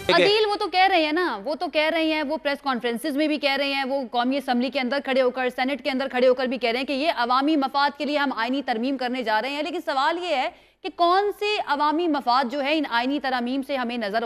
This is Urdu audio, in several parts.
عدیل وہ تو کہہ رہے ہیں نا، وہ تو کہہ رہے ہیں، وہ پریس کانفرنسز میں بھی کہہ رہے ہیں، وہ قومی اسمبلی کے اندر کھڑے ہو کر، سینٹ کے اندر کھڑے ہو کر بھی کہہ رہے ہیں کہ یہ عوامی مفاد کے لیے ہم آئینی ترمیم کرنے جا رہے ہیں. لیکن سوال یہ ہے کہ کون سے عوامی مفاد جو ہے ان آئینی ترامیم سے ہمیں نظر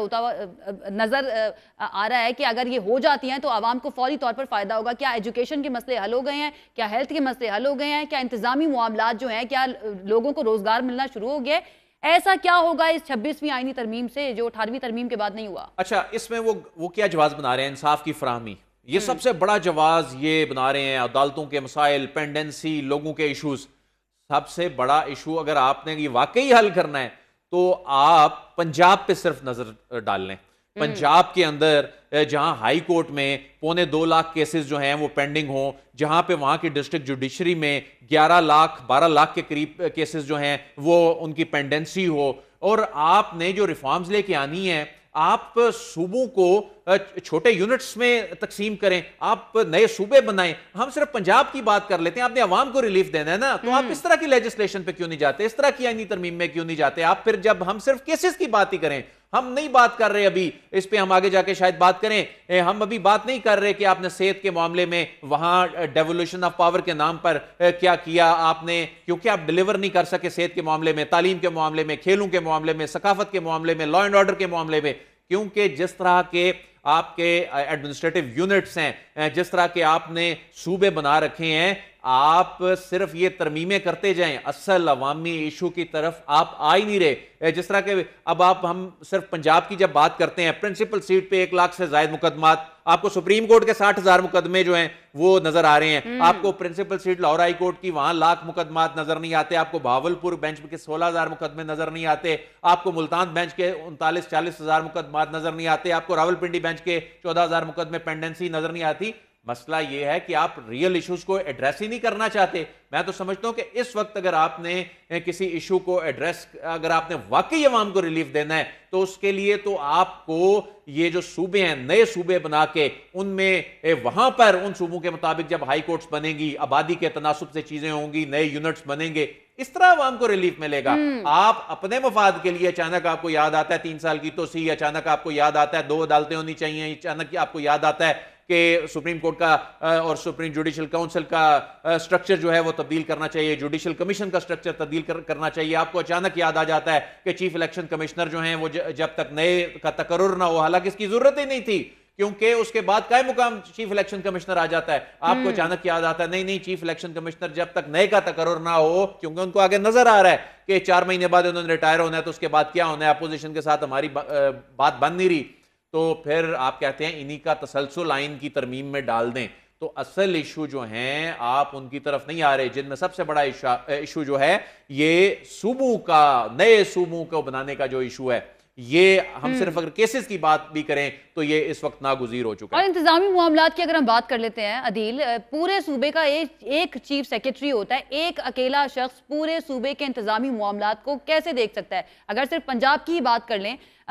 آ رہا ہے کہ اگر یہ ہو جاتی ہیں تو عوام کو فوری طور پر فائدہ ہوگا. کیا ایجوکیشن کے مسئلے حل ہو گئے ہیں؟ کیا ہیلتھ کے مسئلے حل ہو گئے ہیں؟ کیا انتظامی معاملات جو ہیں، کیا لوگوں کو روزگار ملنا شروع ہو گیا؟ ایسا کیا ہوگا اس 26ویں آئینی ترمیم سے جو 18ویں ترمیم کے بعد نہیں ہوا؟ اچھا، اس میں وہ کیا جواز بنا رہے ہیں؟ انصاف کی فراہمی، یہ سب سے بڑا جواز یہ بنا رہے ہیں. عدالتوں کے مسائل، پینڈنسی، لوگوں کے ایشوز، سب سے بڑا ایشو اگر آپ نے یہ واقعی حل کرنا ہے تو آپ پنجاب پہ صرف نظر ڈال لیں. پنجاب کے اندر جہاں ہائی کورٹ میں 2.25 لاکھ کیسز جو ہیں وہ پینڈنگ ہوں، جہاں پہ وہاں کی ڈسٹرکٹ جوڈیشری میں 11 لاکھ 12 لاکھ کے قریب کیسز جو ہیں وہ ان کی پینڈنسی ہو، اور آپ نے جو ریفارمز لے کے آنی ہے، آپ صوبوں کو چھوٹے یونٹس میں تقسیم کریں، آپ نئے صوبے بنائیں. ہم صرف پنجاب کی بات کر لیتے ہیں، آپ نے عوام کو ریلیف دینا ہے نا، تو آپ اس طرح کی لیجسلیشن پہ کیوں نہیں جاتے؟ اس طرح کی آئینی ترمیم میں کیوں نہیں جاتے آپ؟ پھر جب ہم صرف کیسز کی بات ہی کریں، ہم نہیں بات کر رہے ابھی اس پہ، ہم آگے جا کے شاید بات کریں، ہم ابھی بات نہیں کر رہے کہ آپ نے صحت کے معاملے میں وہاں ڈیولوشن آف پاور کے نام پر کیا کیا آپ نے، کیونکہ آپ ڈیلیور نہیں کر سکے صحت کے معاملے میں، تعلیم کے معاملے میں، کھیلوں کے معاملے میں، ثقافت کے معاملے میں، لا اینڈ آرڈر کے معاملے میں. کیونکہ جس طرح کے آپ کے ایڈمنسٹریٹو یونٹس ہیں، جس طرح کے آپ نے صوبے بنا رکھے ہیں، آپ صرف یہ ترمیمیں کرتے جائیں، اصل عوامی ایشو کی طرف آپ آ ہی نہیں رہے. جس طرح کہ اب ہم صرف پنجاب کی جب بات کرتے ہیں، پرنسپل سیٹ پہ 1 لاکھ سے زائد مقدمات، آپ کو سپریم کورٹ کے 60,000 مقدمے جو ہیں وہ نظر آ رہے ہیں. آپ کو principal seat Lahore high court کی وہاں لاکھ مقدمات نظر نہیں آتے. آپ کو بہاولپور بینچ کے 16,000 مقدمے نظر نہیں آتے. آپ کو ملتان بینچ کے 39-40,000 مقدمات نظر نہیں آتے. آپ کو راولپنڈی بینچ کے 14,000 مقدمے پینڈنسی نظر نہیں آتی. مسئلہ یہ ہے کہ آپ ریئل ایشوز کو ایڈریس ہی نہیں کرنا چاہتے. میں تو سمجھتا ہوں کہ اس وقت اگر آپ نے کسی ایشو کو ایڈریس، اگر آپ نے واقعی عوام کو ریلیف دینا ہے تو اس کے لیے تو آپ کو یہ جو صوبے ہیں، نئے صوبے بنا کے ان میں وہاں پر ان صوبوں کے مطابق جب ہائی کورٹس بنیں گی، آبادی کے تناسب سے چیزیں ہوں گی، نئے یونٹس بنیں گے، اس طرح عوام کو ریلیف ملے گا. آپ اپنے مفاد کے لیے اچانک آپ کو یاد آتا ہے 3 سال کی توسیع، اچانک آپ کو یاد آتا ہے 2 عدالتیں ہونی چاہیے، اچانک آپ کو یاد آتا ہے کہ سپریم کورٹ کا اور سپریم جوڈیشل کاؤنسل کا سٹرکچر جو ہے وہ تبدیل کرنا چاہیے، جوڈیشل کمیشن کا سٹرکچر تبدیل کرنا چاہیے. آپ کو اچانک یاد آ جاتا ہے کہ چیف الیکشن کمشنر جو ہیں وہ جب تک نئے کا تقرر نہ ہو، حالانکہ اس کی ضرورت ہی نہیں تھی کیونکہ اس کے بعد قائم مقام چیف الیکشن کمشنر آ جاتا ہے. آپ کو اچانک یاد آتا ہے نہیں چیف الیکشن کمشنر جب تک نئے کا تقرر نہ ہو، کیونکہ ان کو آگے نظر آ رہا ہے کہ 4 مہینے بعد انہوں نے ریٹائر ہونا ہے، تو اس کے بعد کیا ہونا ہے، اپوزیشن کے ساتھ ہماری بات بن نہیں رہی، تو پھر آپ کہتے ہیں انہی کا تسلسل آئین کی ترمیم میں ڈال دیں. تو اصل ایشو جو ہیں آپ ان کی طرف نہیں آ رہے، جن میں سب سے بڑا ایشو جو ہے یہ صوبوں کا، نئے صوبوں کو بنانے کا جو ایشو ہے، یہ ہم صرف اگر کیسز کی بات بھی کریں تو یہ اس وقت ناگزیر ہو چکا ہے. اور انتظامی معاملات کی اگر ہم بات کر لیتے ہیں عدیل، پورے صوبے کا ایک چیف سیکرٹری ہوتا ہے، ایک اکیلا شخص پورے صوبے کے انتظامی معاملات کو کیسے دیکھ سکتا ہے؟ اگر صرف پنجاب کی ہی بات کر لیں،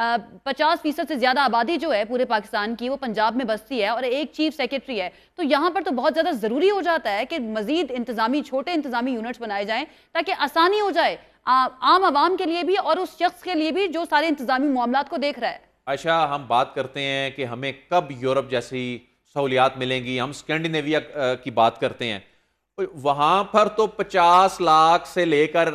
50% سے زیادہ آبادی جو ہے پورے پاکستان کی وہ پنجاب میں بستی ہے اور ایک چیف سیکرٹری ہے، تو یہاں پر تو بہت زیادہ ضروری ہو جاتا ہے کہ مزید چھوٹے انتظامی یونٹس بنائے جائیں تاکہ آسانی ہو جائے عام عوام کے لیے بھی اور اس شخص کے لیے بھی جو سارے انتظامی معاملات کو دیکھ رہا ہے. عائشہ، ہم بات کرتے ہیں کہ ہمیں کب یورپ جیسی سہولیات ملیں گی، ہم اسکینڈینیویا کی بات کرتے ہیں، وہاں پر تو 50 لاکھ سے لے کر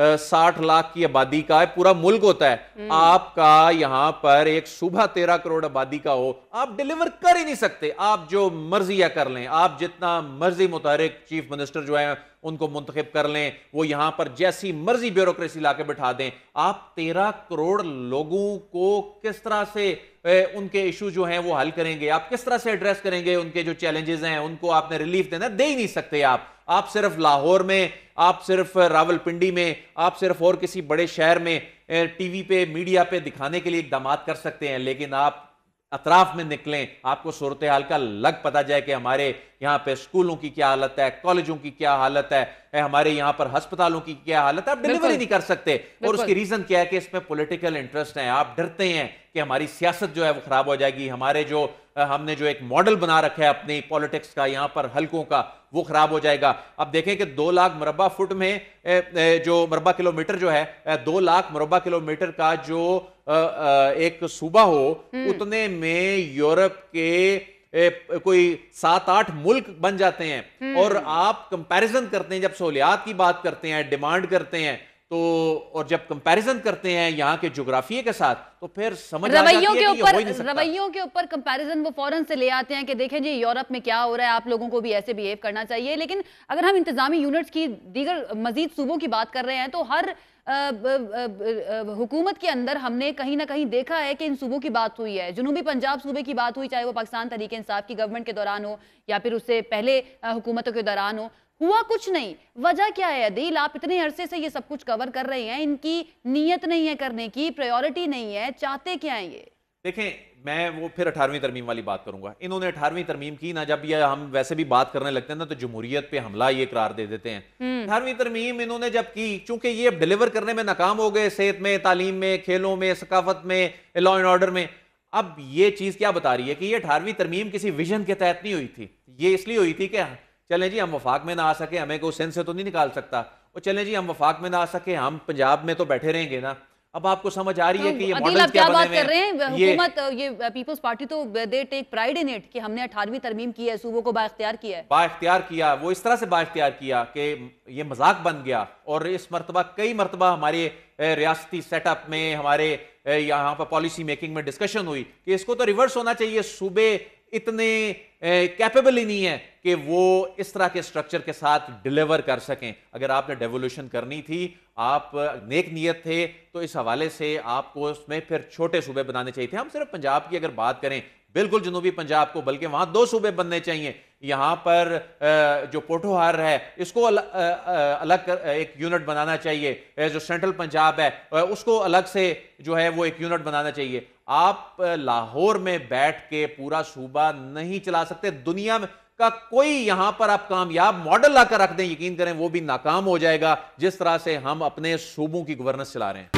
60 لاکھ کی آبادی کا پورا ملک ہوتا ہے. آپ کا یہاں پر ایک صوبہ 13 کروڑ آبادی کا ہو، آپ ڈیلیور کر ہی نہیں سکتے. آپ جو مرضی کر لیں، آپ جتنا مرضی متحرک چیف منسٹر جو ہے ان کو منتخب کر لیں، وہ یہاں پر جیسی مرضی بیوروکریسی لا کے بٹھا دیں، آپ 13 کروڑ لوگوں کو کس طرح سے ان کے ایشو جو ہیں وہ حل کریں گے؟ آپ کس طرح سے ایڈریس کریں گے؟ ان کے جو چیلنجز ہیں ان کو آپ نے ریلیف دینا، دے ہی نہیں سکتے. آپ صرف لاہور میں، آپ صرف راولپنڈی میں، آپ صرف اور کسی بڑے شہر میں ٹی وی پہ، میڈیا پہ دکھانے کے لیے اقدامات کر سکتے ہیں، لیکن آپ اطراف میں نکلیں، آپ کو صورتحال کا لگ پتہ جائے کہ ہمارے یہاں پہ اسکولوں کی کیا حالت ہے، کالجوں کی کیا حالت ہے، ہمارے یہاں پر ہسپتالوں کی کیا حالت ہے، آپ ڈیلیوری نہیں کر سکتے. اور اس کی ریزن کیا ہے کہ اس میں پولیٹیکل انٹرسٹ ہیں. آپ ڈرتے ہیں کہ ہماری سیاست جو ہے وہ خراب ہو جائے گی، ہم نے جو ایک ماڈل بنا رکھا ہے اپنی پولیٹکس کا یہاں پر حلقوں کا، وہ خراب ہو جائے گا. اب دیکھیں کہ 2 لاکھ مربع فٹ میں جو مربع کلومیٹر جو ہے 2 لاکھ مربع کلومیٹر کا جو ایک صوبہ ہو, اتنے میں یورپ کے کوئی 7-8 ملک بن جاتے ہیں. اور آپ کمپیریزن کرتے ہیں, جب سہولیات کی بات کرتے ہیں, ڈیمانڈ کرتے ہیں, تو اور جب کمپیریزن کرتے ہیں یہاں کے جغرافیے کے ساتھ, تو پھر سمجھ آ جاتی ہے کہ یہ ہو ہی نہیں سکتا. رویوں کے اوپر کمپیریزن وہ فوراً سے لے آتے ہیں کہ دیکھیں جی یورپ میں کیا ہو رہا ہے, آپ لوگوں کو بھی ایسے بیہیو کرنا چاہیے. لیکن اگر ہم انتظامی یونٹس کی دیگر مزید صوبوں کی بات کر رہے ہیں تو ہر حکومت کے اندر ہم نے کہیں نہ کہیں دیکھا ہے کہ ان صوبوں کی بات ہوئی ہے. جنوبی پنجاب صوبے کی بات ہوئی, چاہے وہ پاکستان تحریک انصاف کی گورنمنٹ کے دوران ہو یا پھر اس سے پہلے حکومتوں کے دوران ہو, ہوا کچھ نہیں. وجہ کیا ہے عدیل؟ آپ اتنے عرصے سے یہ سب کچھ کور کر رہے ہیں, ان کی نیت نہیں ہے کرنے کی, پریورٹی نہیں ہے, چاہتے کیا ہیں یہ؟ دیکھیں میں وہ پھر 18ویں ترمیم والی بات کروں گا. انہوں نے 18ویں ترمیم کی نا, جب یہ ہم ویسے بھی بات کرنے لگتے ہیں نا تو جمہوریت پہ حملہ یہ قرار دے دیتے ہیں. 18ویں ترمیم انہوں نے جب کی, چونکہ یہ ڈیلیور کرنے میں ناکام ہو گئے, صحت میں, تعلیم میں, کھیلوں میں, ثقافت میں, لا اینڈ آرڈر میں. اب یہ چیز کیا بتا رہی ہے کہ یہ 18ویں ترمیم کسی ویژن کے تحت نہیں ہوئی تھی. یہ اس لیے ہوئی تھی کہ چلیں جی ہم وفاق میں نہ آ سکے, ہمیں کوئی سین سے تو نہیں نکال سکتا, اور چلیں جی ہم وفاق میں نہ آ سکے, ہم پنجاب میں تو بیٹھے رہیں گے نا. اب آپ کو سمجھ آ رہی ہے کہ یہ ماڈلز کیا بنے ہوئے ہیں. حکومت, یہ پیپلز پارٹی تو دے ٹیک پرائیڈ ان اٹ کہ ہم نے 18ویں ترمیم کی ہے, صوبوں کو با اختیار کیا ہے. با اختیار کیا, وہ اس طرح سے با اختیار کیا کہ یہ مذاق بن گیا. اور اس مرتبہ کئی مرتبہ ہمارے ریاستی سیٹ اپ میں, ہمارے یہاں پر پالیسی میکنگ میں ڈسکشن ہوئی کہ اس کو تو ریورس ہونا چاہیے. صوبے اتنے کیپیبل ہی نہیں ہے کہ وہ اس طرح کے سٹرکچر کے ساتھ ڈیلیور کر سکیں. اگر آپ نے ڈیولوشن کرنی تھی, آپ نیک نیت تھے, تو اس حوالے سے آپ کو اس میں پھر چھوٹے صوبے بنانے چاہیے تھے. ہم صرف پنجاب کی اگر بات کریں, بالکل جنوبی پنجاب کو, بلکہ وہاں 2 صوبے بننے چاہیے. یہاں پر جو پوٹھوہار ہے اس کو الگ ایک یونٹ بنانا چاہیے, جو سینٹرل پنجاب ہے اس کو الگ سے جو ہے وہ ایک یونٹ بنانا چاہیے. آپ لاہور میں بیٹھ کے پورا صوبہ نہیں چلا سکتے. دنیا میں کا کوئی یہاں پر آپ کامیاب ماڈل لا کر رکھ دیں, یقین کریں وہ بھی ناکام ہو جائے گا جس طرح سے ہم اپنے صوبوں کی گورننس چلا رہے ہیں.